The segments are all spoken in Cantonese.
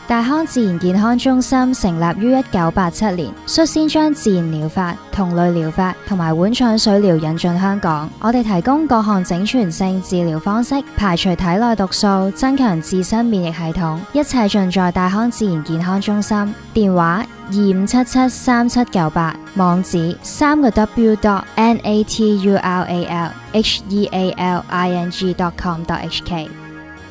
大康自然健康中心成立於1987年，率先將自然療法、同類療法同埋碗腸水療引進香港。我哋提供各項整全性治療方式，排除體內毒素，增強自身免疫系統，一切盡在大康自然健康中心。電話25773798，網址3個 naturalhealing.com.hk。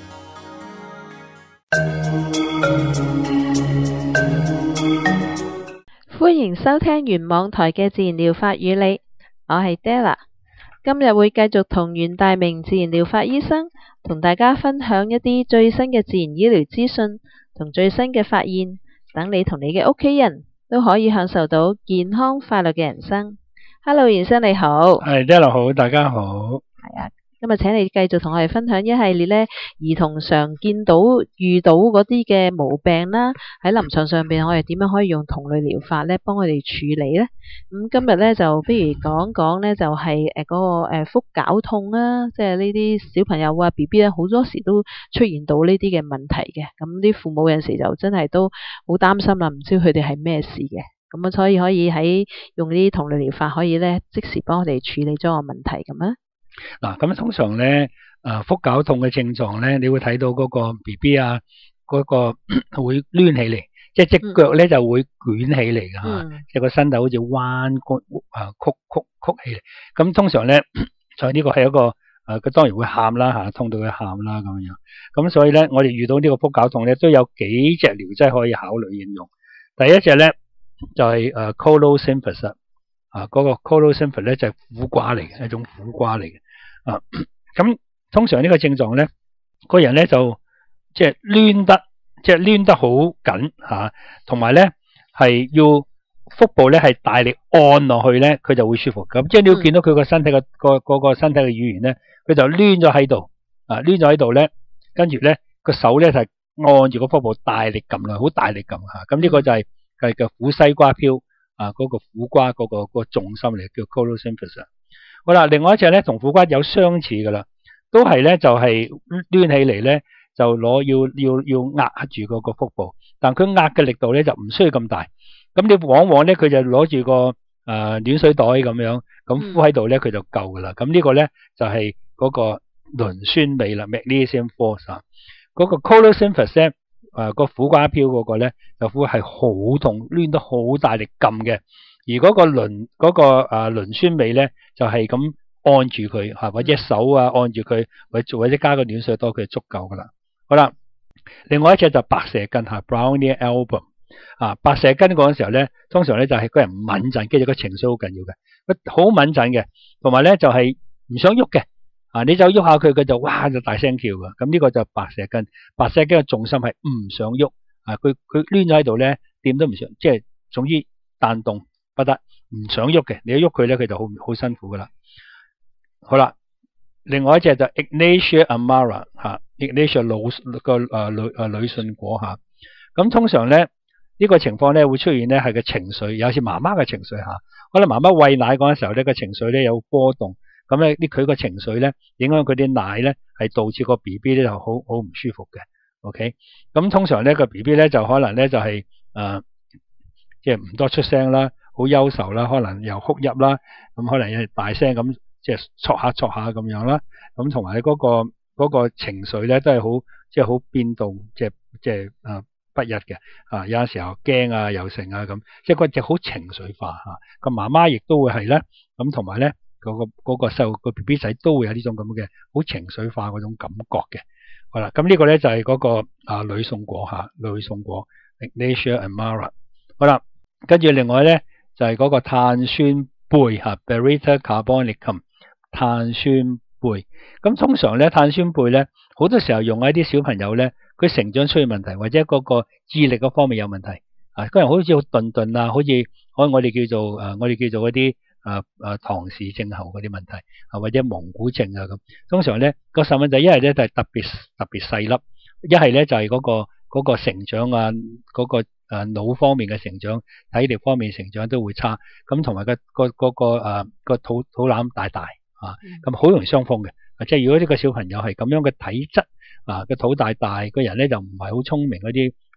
歡迎收聽原網台嘅自然療法與你，我係 Della。今日會繼續同袁大明自然療法醫生同大家分享一啲最新嘅自然醫療資訊同最新嘅發現，等你同你嘅屋企人都可以享受到健康快樂嘅人生。Hello， 袁生你好。 係 Della 好，大家好。 係啊。今日請你繼續同我哋分享一系列呢兒童常見到遇到嗰啲嘅毛病啦，喺臨床上邊我哋點樣可以用同類療法呢幫佢哋處理呢？咁今日呢，就不如講講呢就係嗰個腹絞痛啦，即係呢啲小朋友啊 BB 咧好多時都出現到呢啲嘅問題嘅，咁啲父母有陣時就真係都好擔心啦，唔知佢哋係咩事嘅，咁所以可以喺用呢啲同類療法可以呢即時幫佢哋處理咗個問題咁啊。 嗱，咁通常咧，腹絞痛嘅症狀咧，你會睇到嗰個 BB 啊，嗰個會攣起嚟，即係隻腳咧就會捲起嚟嘅嚇，即係個身體好似彎曲起嚟。咁通常咧，就呢個係一個佢當然會喊啦嚇，痛到佢喊啦咁樣。咁所以咧，我哋遇到呢個腹絞痛咧，都有幾隻療劑可以考慮應用。第一隻咧就係Colosynthus。嗰個 Colosynthus 咧就係苦瓜嚟嘅，一種苦瓜嚟嘅。咁通常呢個症狀咧，個人咧就即係攣得好緊嚇，同埋咧係要腹部咧係大力按落去咧，佢就會舒服。咁即係你要見到佢個身體個身體嘅語言咧，佢就攣咗喺度，攣咗喺度咧，跟住咧個手咧就係按住個腹部大力撳落去，好大力撳嚇。咁呢個就係叫苦西瓜飄。嗰個苦瓜嗰個重心嚟，叫 Colosynthus。好啦，另外一隻咧同苦瓜有相似噶啦，都係咧就係攣起嚟咧，就要壓住嗰個腹部，但佢壓嘅力度咧就唔需要咁大。咁你往往咧佢就攞住個暖水袋咁樣，咁敷喺度咧佢就夠噶啦。咁呢個咧就係嗰個磷酸鎂啦 ，Magnesium Force。嗰個 Colosynthus 咧。個苦瓜飄嗰個咧，就苦係好痛，攣得好大力撳嘅。而嗰個磷酸鎂咧，就係咁按住佢嚇，或者手按住佢，或者加個暖水袋，佢就足夠噶啦。好啦，另外一隻就白蛇根嚇 ，Brownia album 白蛇根嗰陣時候咧，通常咧就係個人敏陣，跟住個情緒好緊要嘅，佢好敏陣嘅，同埋咧就係唔想喐嘅。你就喐下佢，佢就哇就大聲叫噶。咁呢個就白蛇根。白蛇根嘅重心係唔想喐，佢攣咗喺度咧，掂都唔想，即係總之彈動不得，唔想喐嘅。你一喐佢咧，佢就好辛苦噶啦。好啦，另外一隻就 Ignatia amara Ignatia 女信果嚇。咁通常咧呢個情況咧會出現咧係個情緒，有時媽媽嘅情緒嚇，可能媽媽餵奶嗰陣時候咧個情緒咧有波動。咁咧佢個情緒咧影響佢啲奶咧，係導致個 B B 咧就好唔舒服嘅。OK， 咁通常咧個 B B 咧就可能咧就係即係唔多出聲啦，好憂愁啦，可能又哭泣啦，咁可能又大聲咁即係戳下咁樣啦。咁同埋嗰個情緒咧都係好即係好變動，即係不一嘅。有陣時候驚又成咁，即係嗰隻好情緒化嚇。個媽媽亦都會係咧，咁同埋咧。嗰個細路個 B B 仔都會有呢種咁嘅好情緒化嗰種感覺嘅。好啦，咁呢個咧就係嗰個女送果嚇，女送果 Ignatia amara。好啦，跟住另外咧就係嗰個碳酸貝嚇 Baryta carbonicum 碳酸貝。咁通常咧碳酸貝咧好多時候用喺啲小朋友咧，佢成長出現問題或者嗰個智力嗰方面有問題嗰人好似好頓好似我哋叫做嗰啲。唐氏症候嗰啲問題或者蒙古症咁，通常咧個細蚊仔一係咧就係特別細粒，一係咧就係嗰個成長嗰個腦方面嘅成長、體力方面成長都會差，咁同埋個肚腩大咁好容易傷風嘅。即係如果呢個小朋友係咁樣嘅體質個肚大，個人咧就唔係好聰明嗰啲，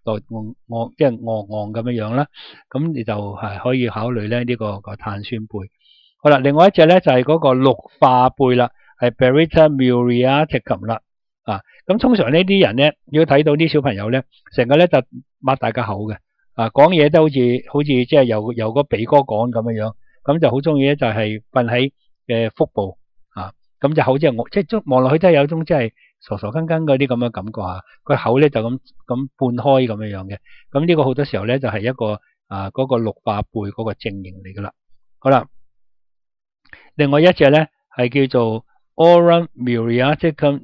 即係惡咁樣啦。咁你就係可以考慮咧呢個碳酸貝。好啦，另外一隻咧就係嗰個氯化貝啦，係 Baryta muriaticum 啦。咁通常呢啲人咧，如果睇到啲小朋友咧，成個咧就擘大個口嘅，講嘢都好似即係由個鼻哥講咁樣，咁就好中意咧就係瞓喺腹部，咁就好似即係望落去都係有一種即係傻傻更更嗰啲咁嘅感覺啊，個口咧就咁半開咁樣嘅，咁呢個好多時候咧就係一個嗰個氯化貝嗰個症型嚟噶啦。好啦，另外一隻咧係叫做 Aurum muriaticum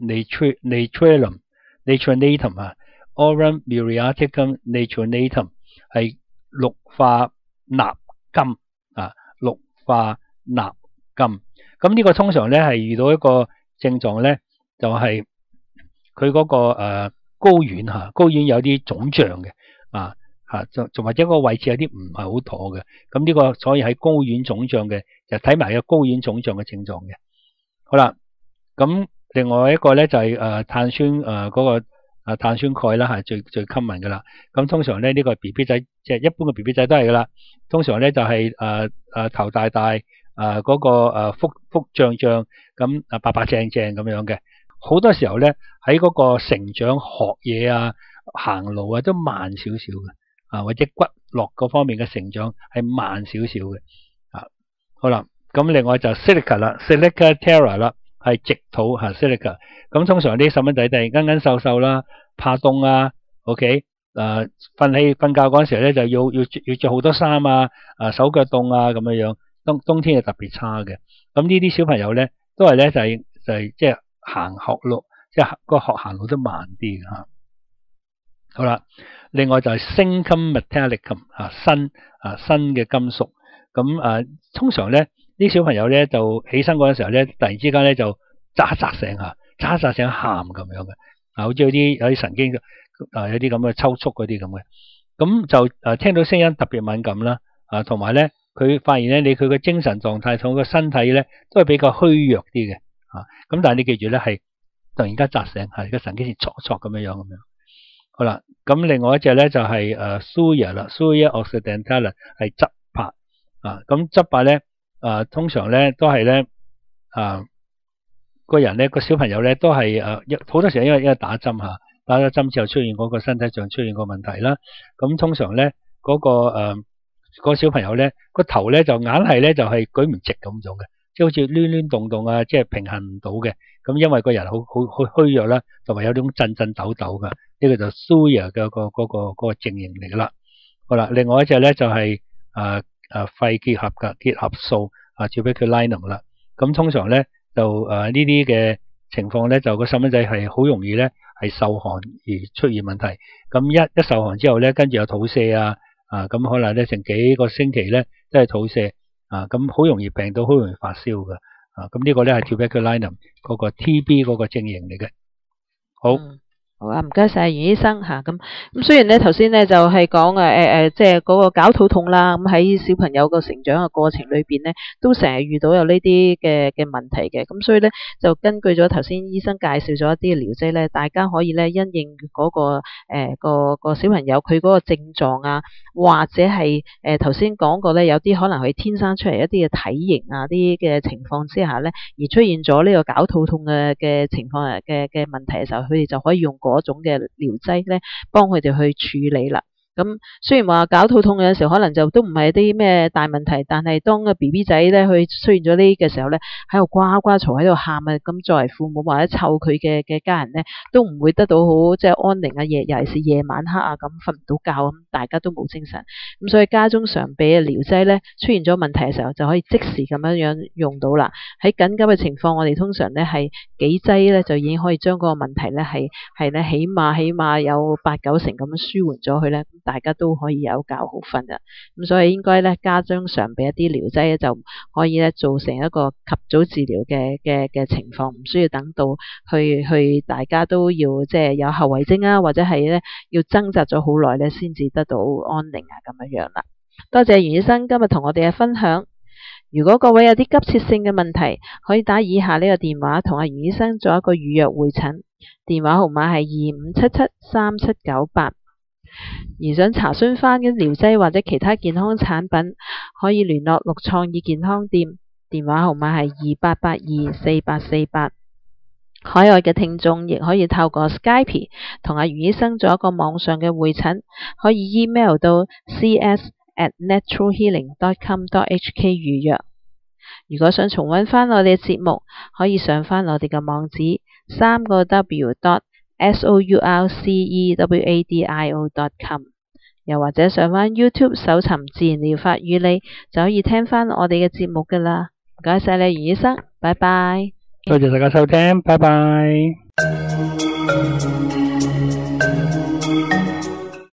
natrinatum Aurum muriaticum natrinatum 係氯化鈉金氯化鈉金。咁呢個通常咧係遇到一個症狀咧，就係佢嗰個睾丸有啲腫脹嘅仲或者個位置有啲唔係好妥嘅。咁呢個所以喺睾丸腫脹嘅就睇埋個睾丸腫脹嘅症狀嘅。好啦，咁另外一個咧就係碳酸嗰個碳酸鈣啦，係最 common 噶啦。咁通常咧呢個 B B 仔即係一般嘅 B B 仔都係噶啦。通常咧就係頭大嗰個腹脹脹咁白白淨淨咁樣嘅。好多時候咧喺嗰個成長學嘢行路都慢少少嘅，或者骨骼嗰方面嘅成長係慢少少嘅。好啦，咁另外就 Silica 啦 ，Silica terra 啦，係直土Silica。咁通常啲細蚊仔都係奀瘦瘦啦，怕凍OK，瞓覺嗰陣時咧就要着好多衫手腳凍咁樣，冬天係特別差嘅。咁呢啲小朋友咧都係咧就係即係行學路，即係個學行路都慢啲嘅。好啦，另外就係 Zincum metallicum 新嘅金屬。咁通常咧啲小朋友咧就起身嗰陣時候咧，突然之間咧就喳喳聲喊咁樣嘅，好似有啲神經有啲咁嘅抽搐嗰啲咁嘅。咁就聽到聲音特別敏感啦，同埋咧佢發現咧佢嘅精神狀態同個身體咧都係比較虛弱啲嘅。咁但係你記住咧係突然間扎醒，個神經線挫咁樣。好啦，咁另外一隻咧就係Thuja 啦 ，Thuja occidentalis 係側柏。咁側柏咧通常咧都係咧個人咧個小朋友咧都係好多時候因為打針打咗針之後出現嗰個身體上出現個問題啦。咁通常咧嗰個小朋友咧個頭咧就硬係咧就係舉唔直咁樣嘅，即係好似攣攣動動即係平衡唔到嘅。咁因為個人好虛弱啦，同埋有種震抖嘅，呢個就 Thuja 嘅嗰個症型嚟噶啦。好啦，另外一隻咧就係肺結合素tuberculinum 啦。咁通常咧就呢啲嘅情況咧就個細蚊仔係好容易咧係受寒而出現問題。咁一受寒之後咧，跟住有肚瀉咁可能咧成幾個星期咧都係肚瀉咁好容易病到好容易發燒嘅。咁呢個咧係 tuberculinum 嗰個 TB 嗰個症型嚟嘅。好。 好唔該晒袁醫生咁雖然咧頭先咧就係講即係嗰個絞肚痛啦，咁喺小朋友個成長嘅過程裏邊咧，都成日遇到有呢啲嘅問題嘅，咁所以咧就根據咗頭先醫生介紹咗一啲療劑咧，大家可以咧因應嗰個小朋友佢嗰個症狀或者係頭先講過咧，有啲可能佢天生出嚟一啲嘅體型啲嘅情況之下咧，而出現咗呢個絞肚痛嘅情況嘅問題嘅時候，佢哋就可以用嗰種嘅療劑咧，幫佢哋去處理啦。咁雖然話絞肚痛嘅時候可能就都唔係啲咩大問題，但係當個 B B 仔咧佢出現咗呢嘅時候咧，喺度呱呱嘈喺度喊咁作為父母或者湊佢嘅家人咧，都唔會得到好即係安寧尤其是夜晚黑咁瞓唔到覺咁，大家都冇精神。咁所以家中常備嘅療劑咧，出現咗問題嘅時候就可以即時咁樣用到啦。喺緊急嘅情況，我哋通常咧係幾劑咧就已經可以將嗰個問題咧係咧起碼有8-9成咁樣舒緩咗佢咧。大家都可以有覺好瞓嘅，咁所以應該咧家中常備一啲療劑咧，就可以咧做成一個及早治療嘅情況，唔需要等到去大家都要即係有後遺症或者係咧要掙扎咗好耐咧先至得到安寧咁樣啦。多謝袁醫生今日同我哋嘅分享。如果各位有啲急切性嘅問題，可以打以下呢個電話同阿袁醫生做一個預約會診，電話號碼係25773798。 而想查詢翻嘅療劑或者其他健康產品，可以聯絡陸創意健康店，電話號碼係28824848。海外嘅聽眾亦可以透過 Skype 同阿袁醫生做一個網上嘅會診，可以 email 到 cs@naturalhealing.com.hk 預約。如果想重溫翻我哋嘅節目，可以上翻我哋嘅網址3w.sourcewadio.com， 又或者上翻 YouTube 搜尋自然療法與你，就可以聽翻我哋嘅節目噶啦。唔該晒你，袁醫生，拜拜。 多謝大家收聽，拜拜。